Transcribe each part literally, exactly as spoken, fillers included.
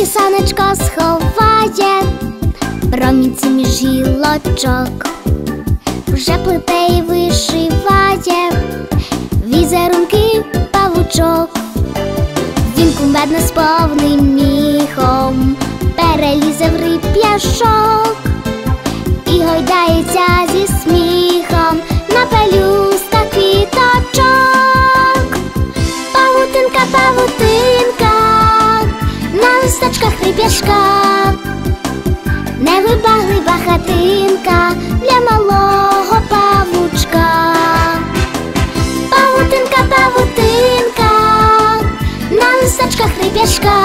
поки сонечко сховає промінці між гілочок, вже плете й вишиває візерунки павучок. Він кумедно сповним міхом перелізе в рип'яшок і гойдається зі сміхом на пелюстах квіточок. Павутинка, павутинка на листочках рип'яшка, невибаглива хатинка для малого павучка. Павутинка, павутинка на листочках рип'яшка,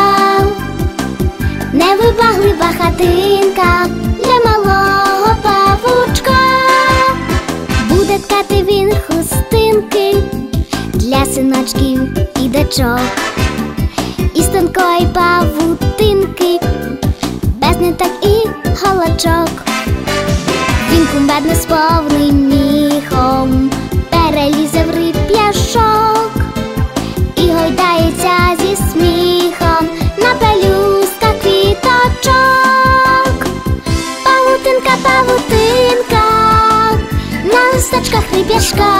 невибаглива хатинка для малого павучка. Буде ткати він хустинки для синочків і дочок із тонкої павутинки, без ниток і голочок. Він кумедно сповним міхом перелізе в рип'яшок і гойдається зі сміхом на пелюстках квіточок. Павутинка, павутинка на листочках рип'яшка,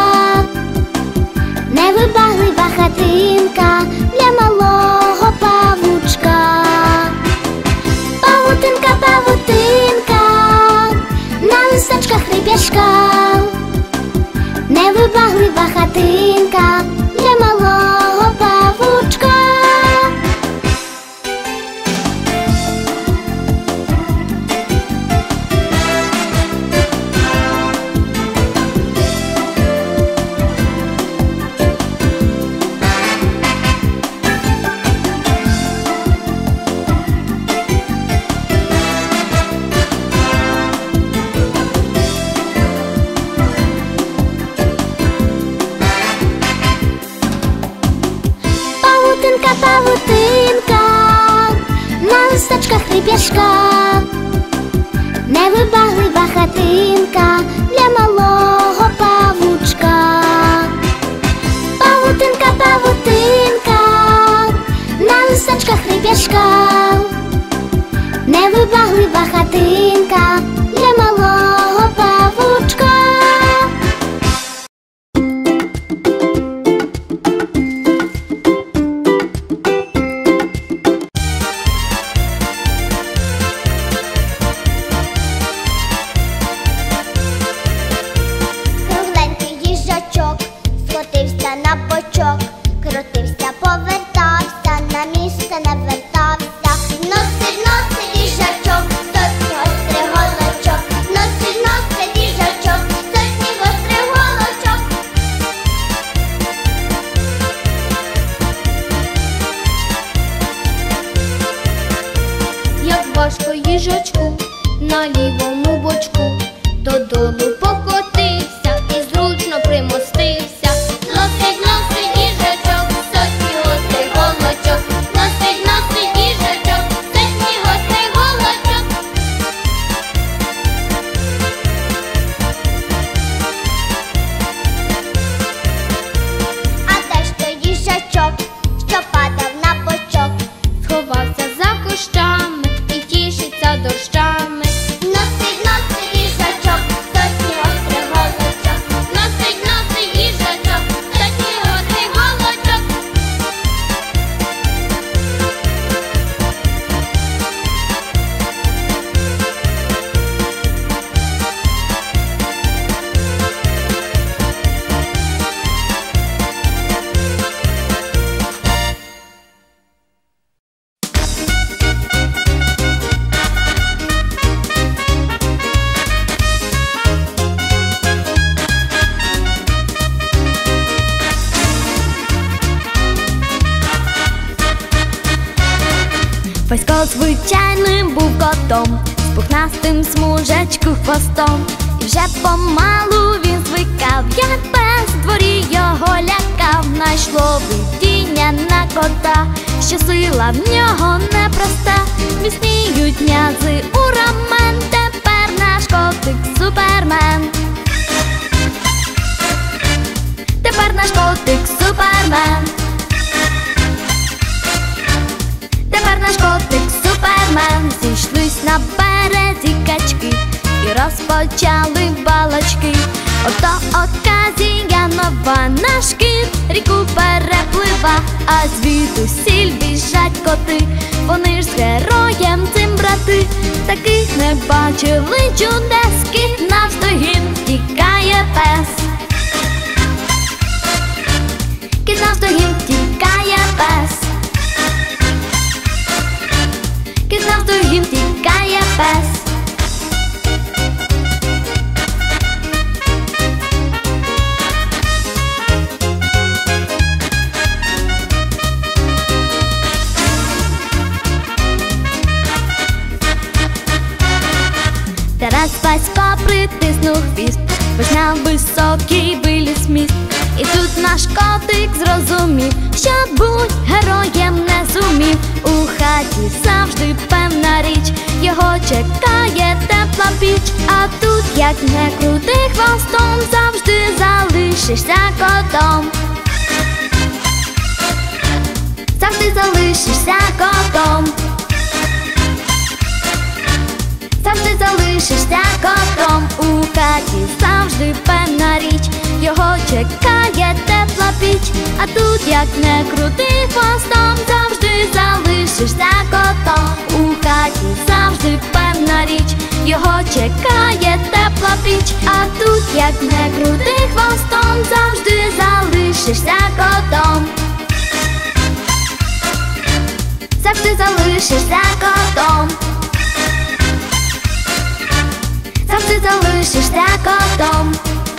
невибаглива хатинка для малого павучка. Павутинка, павутинка на листочках рип'яшка, невибаглива хатинка для малого павучка. Павутинка, павутинка на листочках рип'яшка, невибаглива хатинка для малого павучка. Павутинка, павутинка на листочках рип'яшка, невибаглива хатинка для малого павучка. Скотився на бочок, крутився, повертався, на місце не вертався. Носить, носить їжачок, сотні гострих голочок. Носить, носить їжачок, сотні гострих голочок. Як важко їжачку на лівому бочку, додолу покотився і зручно примостився. Носить, носить їжачок, сотні гострих голочок. Носить, носить їжачок, сотні гострих голочок. А де ж той їжачок, що падав на бочок? Сховався за кущами і тішиться дощами. Носить, носить їжачок, сотні гострих голочок. Носить, носить їжачок, сотні гострих голочок. Васько звичайним був котом, з пухнастим смужечку хвостом. І вже помалу він звикав, як пес в дворі його лякав. Найшло видіння на кота, що сила в нього непроста. Міцніють м'язи у рамен, тепер наш котик супермен. Тепер наш котик супермен. Тепер наш котик супермен. ці качки і розпочали балачки. Ото оказія нова, наш кіт ріку переплива, а звідусіль біжать коти, вони ж з героєм цим брати. Таких не бачили чудес, кіт навздогін тікає пес. Кіт навздогін тікає пес. Кіт навздогін тікає пес. Тарас Васько притиснув хвіст, почняв високий виліз міст. І тут наш котик зрозумів, що будь героєм не зумів. У хаті завжди певна річ, його чекає тепла піч. А тут, як не крути хвостом, завжди залишишся котом. Завжди залишишся котом. Завжди залишишся котом. У хаті завжди певна річ, його чекає тепла піч. А тут, як не крути хвостом, завжди залишишся котом. У хаті завжди певна річ, його чекає тепла піч. А тут, як не крути хвостом, завжди залишишся котом. Завжди залишишся котом. Завжди залишишся котом.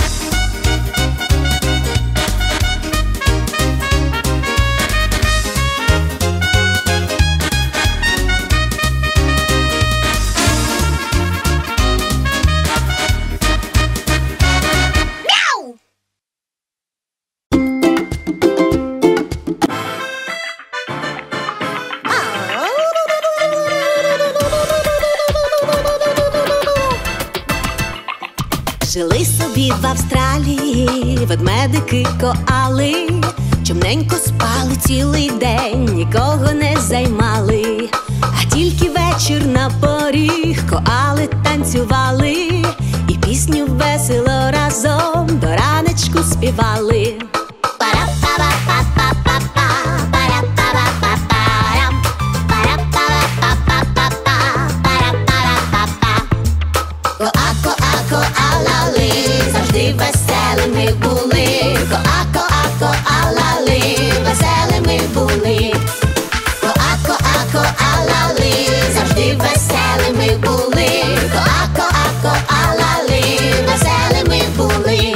Жили собі в Австралії ведмедики коали, чомненько спали цілий день, нікого не займали. А тільки вечір на поріг коали танцювали і пісню весело разом до ранечку співали. Завжди веселими були, коа-коа-коалали, веселими були. Коа-коа-коалали, завжди веселими були, коа-коа-коалали, веселими були.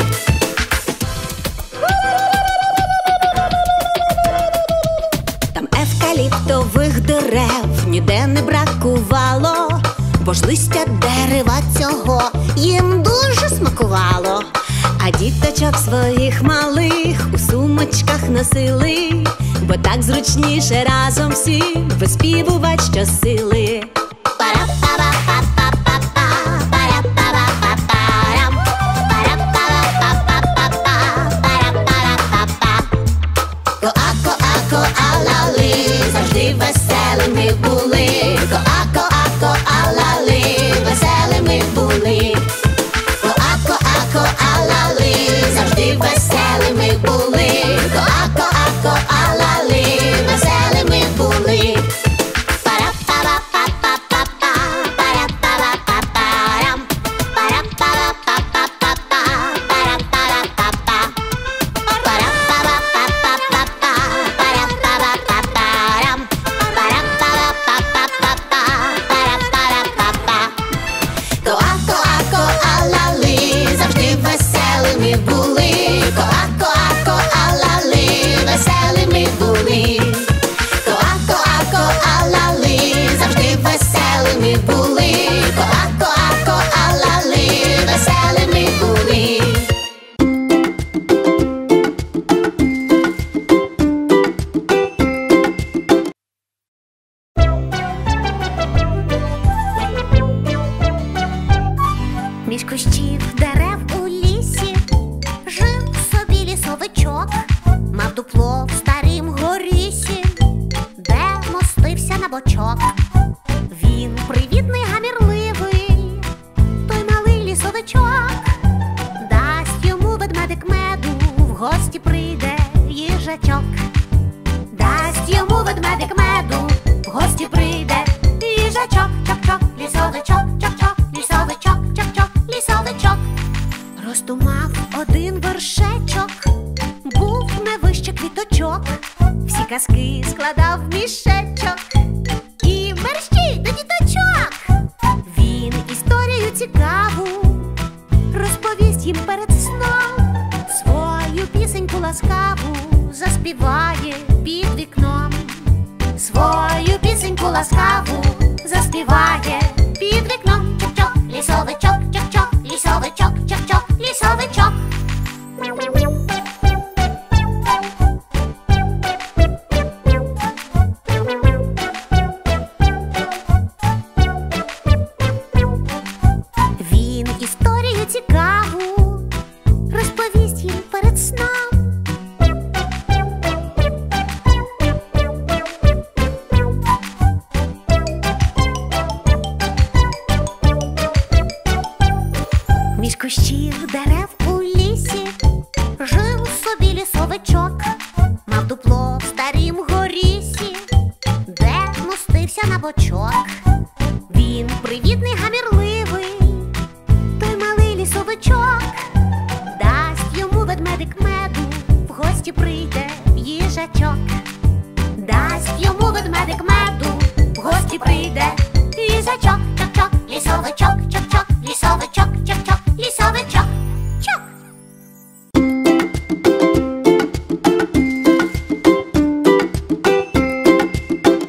Там евкаліптових дерев ніде не бракувало, бо ж листя дерева цього їм дуже смакувало. А діточок своїх малих у сумочках носили, бо так зручніше разом всім виспівувати щосили. Коа-коа-коалали, завжди веселими були, коа-коа-коалали, веселими були. Коа-коа-коалали, завжди веселими були, коа-коа-коалали, веселими були. Пара-па-па-па. казки складав в мішечок і мерщій до діточок. Він історію цікаву розповість їм перед сном, свою пісеньку ласкаву заспіває під вікном. Свою пісеньку ласкаву заспіває під вікном. Чок-чок, лісовичок, чок-чок, лісовичок, чок-чок, лісовичок. Він історію цікаву розповість їм перед сном. Між кущів дерев у лісі жив собі лісовичок, мав дупло в старім горісі, де мостився на бочок. Він привітний, гамірливий, той малий лісовичок. Дасть йому ведмедик меду, в гості прийде їжачок. Дасть йому ведмедик меду, в гості прийде їжачок. Чок-чок, лісовичок, чок-чок.